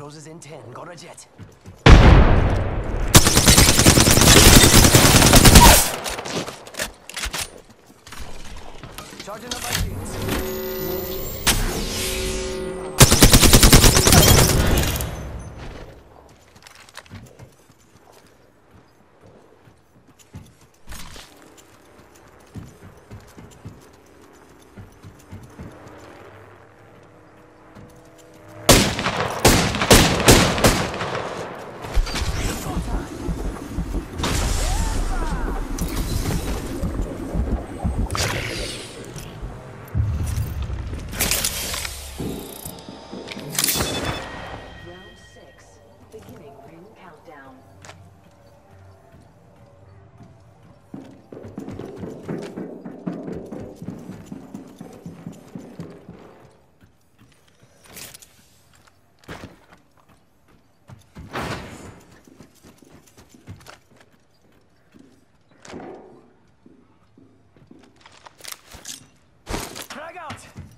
closes in 10. Got a jet. Charging up my shields. Frag out!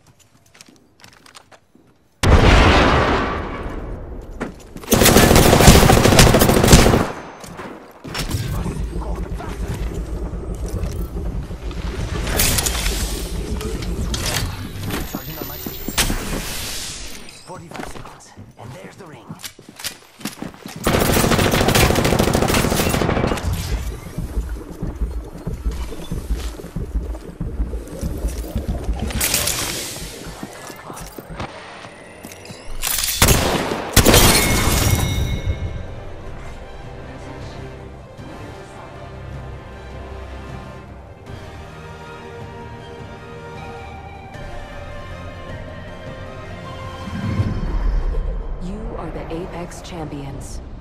Charging on my shields. 45 seconds, and there's the ring. You are the Apex Champions.